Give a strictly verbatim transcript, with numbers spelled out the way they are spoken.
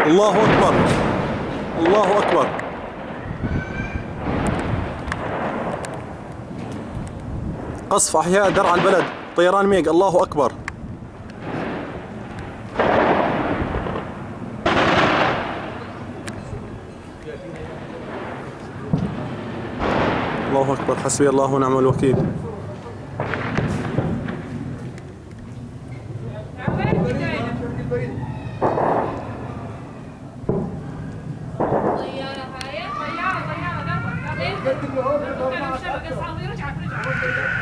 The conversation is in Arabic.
الله أكبر، الله أكبر. قصف أحياء درعا البلد، طيران ميج، الله أكبر. الله أكبر، حسبي الله ونعم الوكيل. طيارة هاي طيارة طيارة